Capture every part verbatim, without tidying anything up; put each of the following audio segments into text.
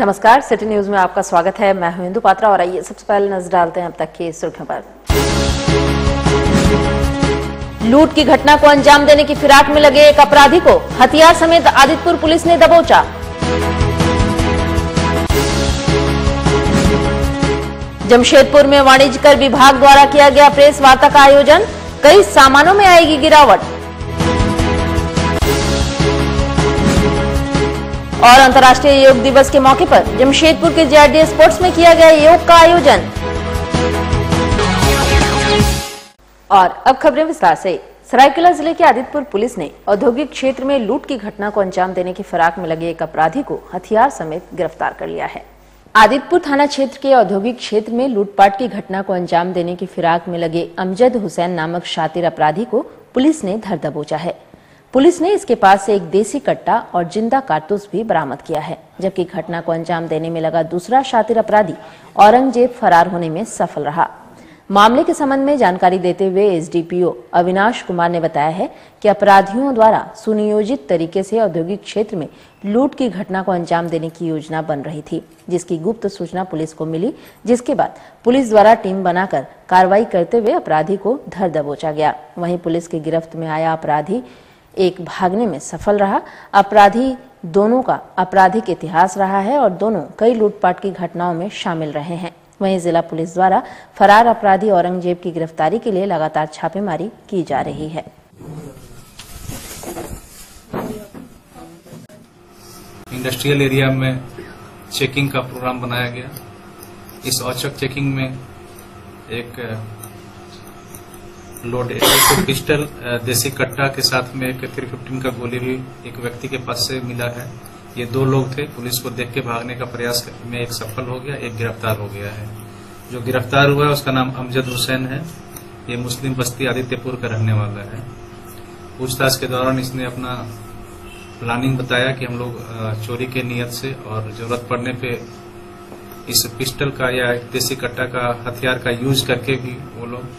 नमस्कार, city news में आपका स्वागत है। मैं हूं इंदु पात्रा और आइए सबसे पहले नजर डालते हैं अब तक की सुर्खियों पर। लूट की घटना को अंजाम देने की फिराक में लगे एक अपराधी को हथियार समेत आदितपुर पुलिस ने दबोचा। जमशेदपुर में वाणिज्यकर विभाग द्वारा किया गया प्रेस वार्ता का आयोजन, कई सामानों में आएगी गिरावट। और अंतर्राष्ट्रीय योग दिवस के मौके पर जमशेदपुर के जेआरडी स्पोर्ट्स में किया गया योग का आयोजन। और अब खबरें विस्तार से। सरायकेला जिले के आदितपुर पुलिस ने औद्योगिक क्षेत्र में लूट की घटना को अंजाम देने की फिराक में लगे एक अपराधी को हथियार समेत गिरफ्तार कर लिया है। आदितपुर थाना क्षेत्र के औद्योगिक क्षेत्र में लूटपाट की घटना को अंजाम देने की फिराक में लगे अमजद हुसैन नामक शातिर अपराधी को पुलिस ने धर दबोचा है। पुलिस ने इसके पास से एक देसी कट्टा और जिंदा कारतूस भी बरामद किया है, जबकि घटना को अंजाम देने में लगा दूसरा शातिर अपराधी औरंगजेब फरार होने में सफल रहा। मामले के संबंध में जानकारी देते हुए एसडीपीओ अविनाश कुमार ने बताया है कि अपराधियों द्वारा सुनियोजित तरीके से औद्योगिक क्षेत्र में लूट की घटना को अंजाम देने की योजना बन रही थी, जिसकी गुप्त सूचना पुलिस को मिली, जिसके बाद पुलिस द्वारा टीम बनाकर कार्रवाई करते हुए अपराधी को धर दबोचा गया। वहीं पुलिस की गिरफ्त में आया अपराधी एक भागने में सफल रहा। अपराधी दोनों का आपराधिक इतिहास रहा है और दोनों कई लूटपाट की घटनाओं में शामिल रहे हैं। वहीं जिला पुलिस द्वारा फरार अपराधी औरंगजेब की गिरफ्तारी के लिए लगातार छापेमारी की जा रही है। इंडस्ट्रियल एरिया में चेकिंग का प्रोग्राम बनाया गया। इस औचक चेकिंग में एक लोड एक पिस्टल, देसी कट्टा के साथ में एक थ्री फिफ्टीन का गोली भी एक व्यक्ति के पास से मिला है। ये दो लोग थे। पुलिस को देख के भागने का प्रयास में एक सफल हो गया, एक गिरफ्तार हो गया है। जो गिरफ्तार हुआ है उसका नाम अमजद हुसैन है। ये मुस्लिम बस्ती आदित्यपुर का रहने वाला है। पूछताछ के दौरान इसने अपना प्लानिंग बताया कि हम लोग चोरी के नियत से और जरूरत पड़ने पे इस पिस्टल का या देसी कट्टा का हथियार का यूज करके भी वो लोग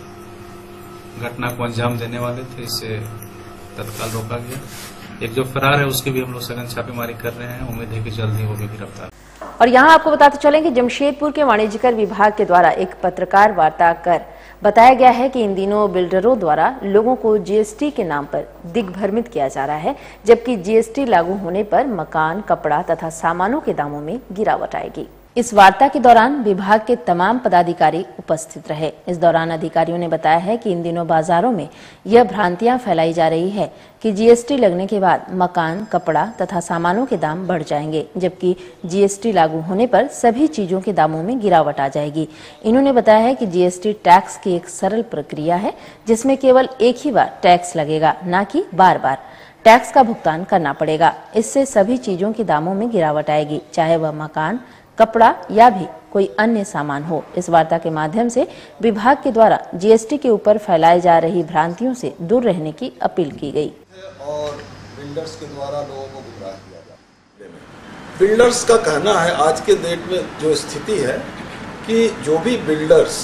घटना को अंजाम देने वाले थे। इससे तत्काल रोका गया। एक जो फरार है उसकी भी हम लोग सघन छापेमारी कर रहे हैं। उम्मीद है कि जल्द ही वो भी गिरफ्तार। और यहाँ आपको बताते चलें कि जमशेदपुर के वाणिज्यकर विभाग के द्वारा एक पत्रकार वार्ता कर बताया गया है कि इन दिनों बिल्डरों द्वारा लोगों को जीएसटी के नाम पर दिग्भ्रमित किया जा रहा है, जबकि जीएसटी लागू होने पर मकान, कपड़ा तथा सामानों के दामों में गिरावट आएगी। इस वार्ता के दौरान विभाग के तमाम पदाधिकारी उपस्थित रहे। इस दौरान अधिकारियों ने बताया है कि इन दिनों बाजारों में यह भ्रांतियां फैलाई जा रही है कि जीएसटी लगने के बाद मकान, कपड़ा तथा सामानों के दाम बढ़ जाएंगे, जबकि जीएसटी लागू होने पर सभी चीजों के दामों में गिरावट आ जाएगी। इन्होंने बताया है कि जीएसटी टैक्स की एक सरल प्रक्रिया है, जिसमें केवल एक ही बार टैक्स लगेगा, न कि बार बार टैक्स का भुगतान करना पड़ेगा। इससे सभी चीजों के दामों में गिरावट आएगी, चाहे वह मकान, कपड़ा या भी कोई अन्य सामान हो। इस वार्ता के माध्यम से विभाग के द्वारा जीएसटी के ऊपर फैलाई जा रही भ्रांतियों से दूर रहने की अपील की गई। और बिल्डर्स के द्वारा लोगों को गुमराह किया जाता है। बिल्डर्स का कहना है आज के डेट में जो स्थिति है कि जो भी बिल्डर्स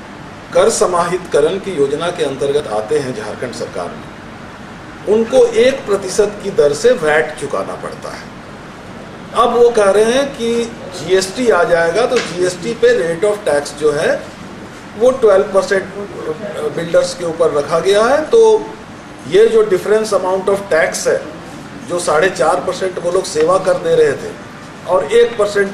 कर समाहितकरण की योजना के अंतर्गत आते हैं झारखंड सरकार में, उनको एक प्रतिशत की दर से वैट चुकाना पड़ता है। अब वो कह रहे हैं कि जीएसटी आ जाएगा तो जीएसटी पे रेट ऑफ टैक्स जो है वो ट्वेल्व परसेंट बिल्डर्स के ऊपर रखा गया है। तो ये जो डिफरेंस अमाउंट ऑफ टैक्स है, जो साढ़े चार परसेंट वो लोग सेवा कर दे रहे थे और एक परसेंट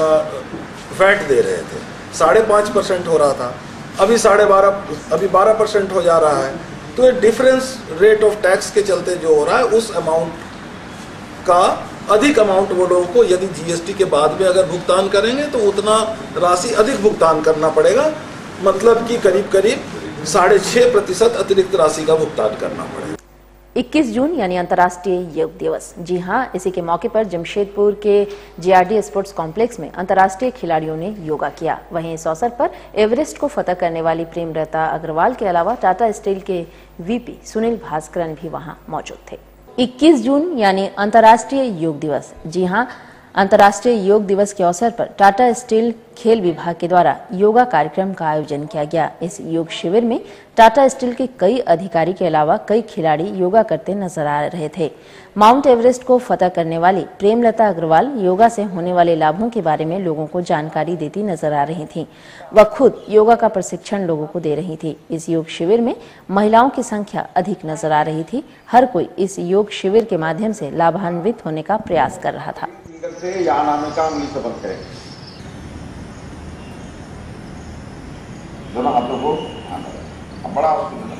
वैट दे रहे थे, साढ़े पाँच परसेंट हो रहा था, अभी साढ़े बारह अभी बारह परसेंट हो जा रहा है। तो ये डिफरेंस रेट ऑफ टैक्स के चलते जो हो रहा है, उस अमाउंट का अधिक अमाउंट वो लोगों को यदि जीएसटी के बाद में अगर भुगतान करेंगे तो उतना राशि अधिक भुगतान करना पड़ेगा। मतलब कि करीब करीब साढ़े छह प्रतिशत अतिरिक्त राशि का भुगतान करना पड़ेगा। इक्कीस जून यानी अंतर्राष्ट्रीय योग दिवस। जी हाँ, इसी के मौके पर जमशेदपुर के जेआरडी स्पोर्ट्स कॉम्प्लेक्स में अंतर्राष्ट्रीय खिलाड़ियों ने योगा किया। वहीं इस अवसर पर एवरेस्ट को फतह करने वाली प्रेमलता अग्रवाल के अलावा टाटा स्टील के वीपी सुनील भास्करन भी वहां मौजूद थे। इक्कीस जून यानी अंतर्राष्ट्रीय योग दिवस। जी हाँ, अंतर्राष्ट्रीय योग दिवस के अवसर पर टाटा स्टील खेल विभाग के द्वारा योगा कार्यक्रम का आयोजन किया गया। इस योग शिविर में टाटा स्टील के कई अधिकारी के अलावा कई खिलाड़ी योगा करते नजर आ रहे थे। माउंट एवरेस्ट को फतह करने वाली प्रेमलता अग्रवाल योगा से होने वाले लाभों के बारे में लोगों को जानकारी देती नजर आ रही थी। वह खुद योगा का प्रशिक्षण लोगों को दे रही थी। इस योग शिविर में महिलाओं की संख्या अधिक नजर आ रही थी। हर कोई इस योग शिविर के माध्यम से लाभान्वित होने का प्रयास कर रहा था। से यहाँ आने का उंगली से बंद करें। दोनों हाथों को अब बड़ा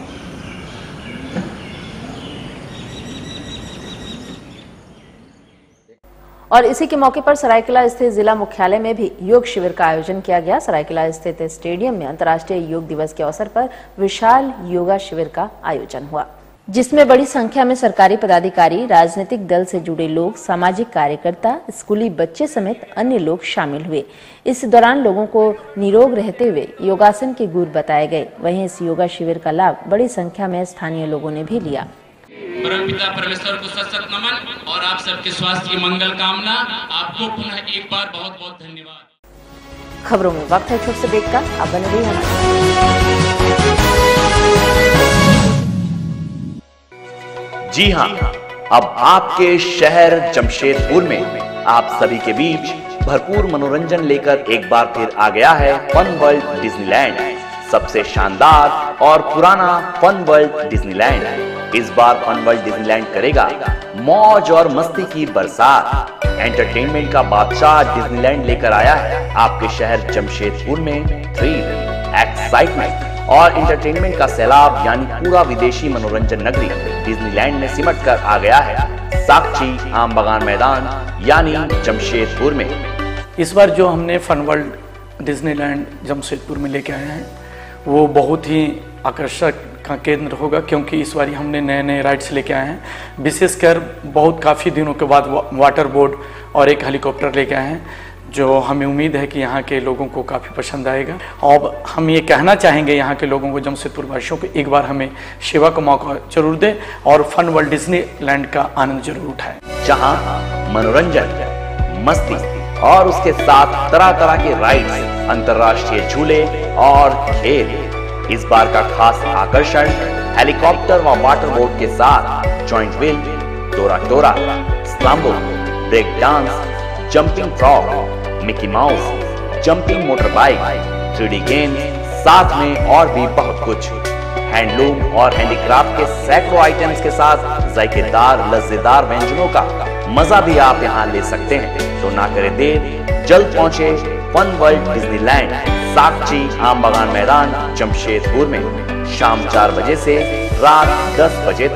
और इसी के मौके पर सरायकेला स्थित जिला मुख्यालय में भी योग शिविर का आयोजन किया गया। सरायकेला स्थित स्टेडियम में अंतर्राष्ट्रीय योग दिवस के अवसर पर विशाल योगा शिविर का आयोजन हुआ, जिसमें बड़ी संख्या में सरकारी पदाधिकारी, राजनीतिक दल से जुड़े लोग, सामाजिक कार्यकर्ता, स्कूली बच्चे समेत अन्य लोग शामिल हुए। इस दौरान लोगों को निरोग रहते हुए योगासन के गुर बताए गए। वहीं इस योगा शिविर का लाभ बड़ी संख्या में स्थानीय लोगों ने भी लिया। परमपिता परमेश्वर को सत सत नमन और आप सबके स्वास्थ्य की मंगल कामना। आपको पुनः एक बार बहुत बहुत धन्यवाद। खबरों में वक्त है छोटे से ब्रेक का, आप बने रहिए। जी हाँ, अब आपके शहर जमशेदपुर में आप सभी के बीच भरपूर मनोरंजन लेकर एक बार फिर आ गया है फन वर्ल्ड डिज्नीलैंड। सबसे शानदार और पुराना फन वर्ल्ड डिज्नीलैंड इस बार फन वर्ल्ड डिज्नीलैंड करेगा मौज और मस्ती की बरसात। एंटरटेनमेंट का बादशाह डिज्नीलैंड लेकर आया है आपके शहर जमशेदपुर में थ्रिल, एक्साइटमेंट और एंटरटेनमेंट का सैलाब, यानी पूरा विदेशी मनोरंजन नगरी डिज्नीलैंड में सिमट कर आ गया है साक्षी आम बगान मैदान यानी जमशेदपुर में। इस बार जो हमने फन वर्ल्ड डिज्नीलैंड जमशेदपुर में लेके आए हैं वो बहुत ही आकर्षक का केंद्र होगा, क्योंकि इस बार हमने नए नए राइड्स लेके आए हैं। विशेषकर बहुत काफ़ी दिनों के बाद वाटर बोर्ड और एक हेलीकॉप्टर लेके आए हैं, जो हमें उम्मीद है कि यहाँ के लोगों को काफ़ी पसंद आएगा। और हम ये कहना चाहेंगे यहाँ के लोगों को, जमशेदपुर वासियों को, एक बार हमें सेवा का मौका जरूर दें और फन वर्ल्ड डिज्नीलैंड का आनंद जरूर उठाएं, जहाँ मनोरंजन, मस्ती और उसके साथ तरह तरह के राइड्स, अंतर्राष्ट्रीय झूले और खेल। इस बार का खास आकर्षण हेलीकॉप्टर व वाटर बोट के साथ जॉइंट व्हील, टोरा टोरा, स्लाम्बो, break dance, jumping frog, Mickey Mouse, jumping motor bike, three D game, साथ में और भी बहुत कुछ। हैंडलूम और हैंडीक्राफ्ट के सैकड़ों आइटम्स के साथ जायकेदार लज्जेदार व्यंजनों का मजा भी आप यहाँ ले सकते हैं। तो ना करें देर, जल्द पहुंचे फन वर्ल्ड डिज्नीलैंड, साक्षी आम बगान मैदान जमशेदपुर में शाम चार बजे से रात दस बजे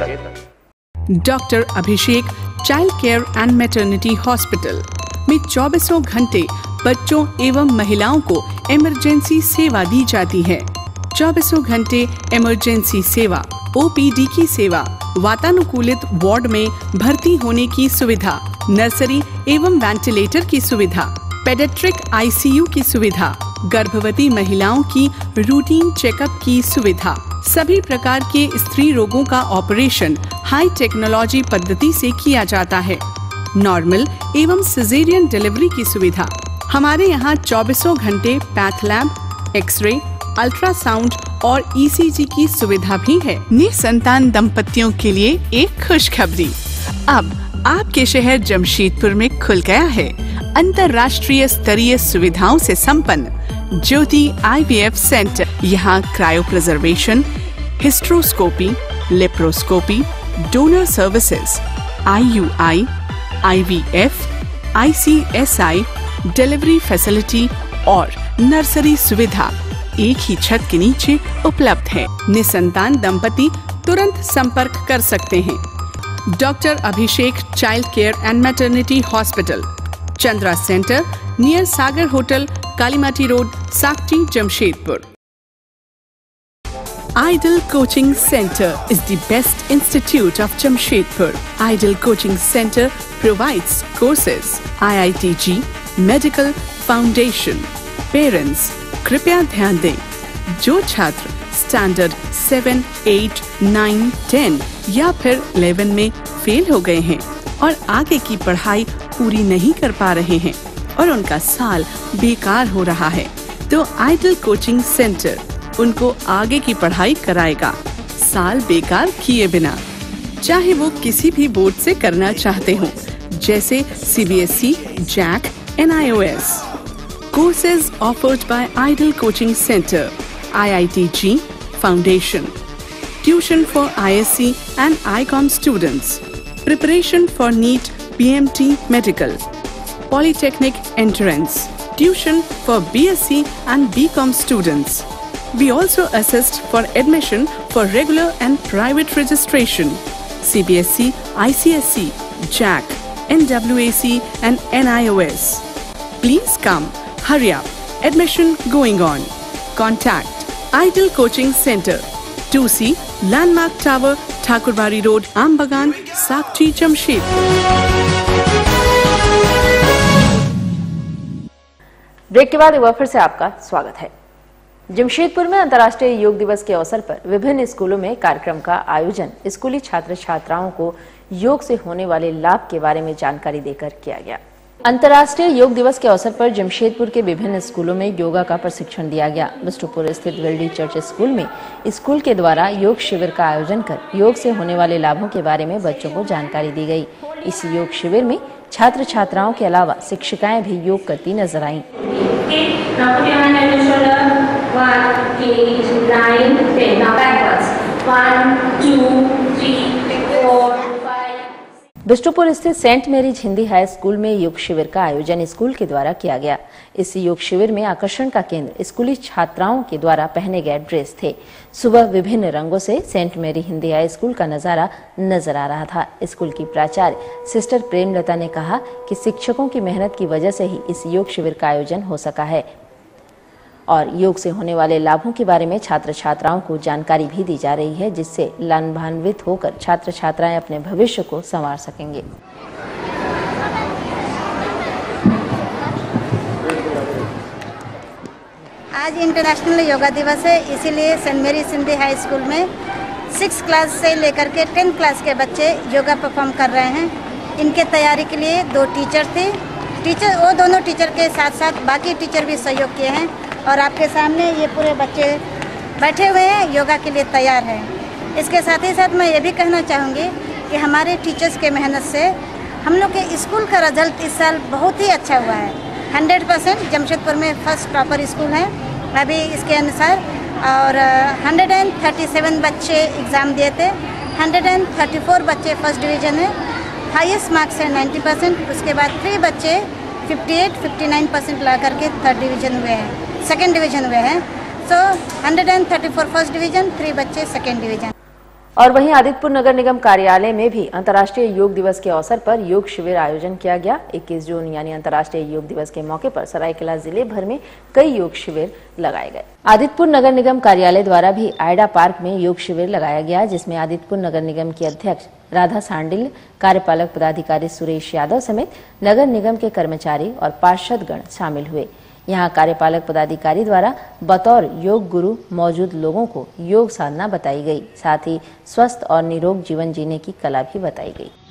तक। Doctor Abhishek child care and maternity hospital में चौबीसों घंटे बच्चों एवं महिलाओं को इमरजेंसी सेवा दी जाती है। चौबीसों घंटे इमरजेंसी सेवा, ओपीडी की सेवा, वातानुकूलित वार्ड में भर्ती होने की सुविधा, नर्सरी एवं वेंटिलेटर की सुविधा, पेडियाट्रिक आईसीयू की सुविधा, गर्भवती महिलाओं की रूटीन चेकअप की सुविधा, सभी प्रकार के स्त्री रोगों का ऑपरेशन हाई टेक्नोलॉजी पद्धति से किया जाता है, नॉर्मल एवं सिजेरियन डिलीवरी की सुविधा। हमारे यहाँ चौबीसों घंटे पैथ लैब, एक्सरे, अल्ट्रासाउंड और ईसीजी की सुविधा भी है। निसंतान दंपतियों के लिए एक खुशखबरी, अब आपके शहर जमशेदपुर में खुल गया है अंतर्राष्ट्रीय स्तरीय सुविधाओं से संपन्न ज्योति आईवीएफ सेंटर। यहाँ cryopreservation, hysteroscopy, laparoscopy, donor services, IUI, IVF, ICSI, delivery facility और नर्सरी सुविधा एक ही छत के नीचे उपलब्ध है। निसंतान दंपति तुरंत संपर्क कर सकते हैं। Doctor Abhishek child care and maternity hospital, Chandra centre, near Sagar hotel, Kalimati road, Sakchi, Jamshedpur. Idol Coaching Center is the best institute of Jamshedpur. Idol Coaching Center provides courses I I T G, Medical Foundation. Parents, कृपया ध्यान दें, जो छात्र standard seven, eight, nine, ten या फिर eleven में fail हो गए हैं और आगे की पढ़ाई पूरी नहीं कर पा रहे हैं और उनका साल बेकार हो रहा है, तो आइडल कोचिंग सेंटर उनको आगे की पढ़ाई कराएगा, साल बेकार किए बिना। चाहे वो किसी भी बोर्ड से करना चाहते हो, जैसे C B S E, JAC, N I O S. Courses offered by Idol Coaching Center, I I T G, Foundation. Tuition for I S C and I COM students. Preparation for NEET, B M T Medical. Polytechnic entrance. Tuition for B S c and B COM students. We also assist for admission for regular and private registration. C B S E, I C S E, Jack, N W A C and N I O S. Please come. Hurry up. Admission going on. Contact Idol Coaching Center, two C, Landmark Tower, Thakurbari Road, Ambagan, Sakchi, Jamshedpur. Break के बाद एक बार फिर से आपका स्वागत है। जमशेदपुर में अंतर्राष्ट्रीय योग दिवस के अवसर पर विभिन्न स्कूलों में कार्यक्रम का आयोजन स्कूली छात्र छात्राओं को योग से होने वाले लाभ के बारे में जानकारी देकर किया गया। अंतर्राष्ट्रीय योग दिवस के अवसर पर जमशेदपुर के विभिन्न स्कूलों में योगा का प्रशिक्षण दिया गया। बिष्टुपुर स्थित वेल्डी चर्च स्कूल में स्कूल के द्वारा योग शिविर का आयोजन कर योग से होने वाले लाभों के बारे में बच्चों को जानकारी दी गई। इस योग शिविर में छात्र छात्राओं के अलावा शिक्षिकाएं भी योग करती नजर आईं। बिष्टुपुर स्थित saint Mary's Hindi high school में योग शिविर का आयोजन स्कूल के द्वारा किया गया। इस योग शिविर में आकर्षण का केंद्र स्कूली छात्राओं के द्वारा पहने गए ड्रेस थे। सुबह विभिन्न रंगों से saint Mary Hindi high school का नजारा नजर आ रहा था। स्कूल की प्राचार्य सिस्टर प्रेमलता ने कहा कि शिक्षकों की मेहनत की वजह से ही इस योग शिविर का आयोजन हो सका है और योग से होने वाले लाभों के बारे में छात्र छात्राओं को जानकारी भी दी जा रही है, जिससे लाभान्वित होकर छात्र छात्राएं अपने भविष्य को संवार सकेंगे। आज इंटरनेशनल योगा दिवस है, इसीलिए saint Mary Hindi high school में सिक्स क्लास से लेकर के टेंथ क्लास के बच्चे योगा परफॉर्म कर रहे हैं। इनके तैयारी के लिए दो टीचर थे, टीचर वो दोनों टीचर के साथ साथ बाकी टीचर भी सहयोग किए हैं और आपके सामने ये पूरे बच्चे बैठे हुए हैं, योगा के लिए तैयार हैं। इसके साथ ही साथ मैं ये भी कहना चाहूँगी कि हमारे टीचर्स के मेहनत से हम लोग के स्कूल का रिजल्ट इस साल बहुत ही अच्छा हुआ है। हंड्रेड परसेंट जमशेदपुर में फर्स्ट टॉपर स्कूल है अभी इसके अनुसार, और हंड्रेड एंड थर्टी सेवन बच्चे एग्ज़ाम दिए थे, हंड्रेड एंड थर्टी फोर बच्चे फर्स्ट डिवीज़न है, हाईएस्ट मार्क्स है नाइन्टी परसेंट। उसके बाद थ्री बच्चे fifty eight fifty nine percent ला करके थर्ड डिवीज़न हुए हैं, सेकेंड डिवीज़न हुए हैं। So hundred and thirty four first division, three बच्चे सेकेंड डिवीज़न। और वहीं आदित्यपुर नगर निगम कार्यालय में भी अंतर्राष्ट्रीय योग दिवस के अवसर पर योग शिविर आयोजन किया गया। इक्कीस जून यानी अंतर्राष्ट्रीय योग दिवस के मौके पर सरायकेला जिले भर में कई योग शिविर लगाए गए। आदित्यपुर नगर निगम कार्यालय द्वारा भी आयडा पार्क में योग शिविर लगाया गया, जिसमें आदित्यपुर नगर निगम की अध्यक्ष राधा सांडिल, कार्यपालक पदाधिकारी सुरेश यादव समेत नगर निगम के कर्मचारी और पार्षदगण शामिल हुए। यहाँ कार्यपालक पदाधिकारी द्वारा बतौर योग गुरु मौजूद लोगों को योग साधना बताई गई, साथ ही स्वस्थ और निरोग जीवन जीने की कला भी बताई गई।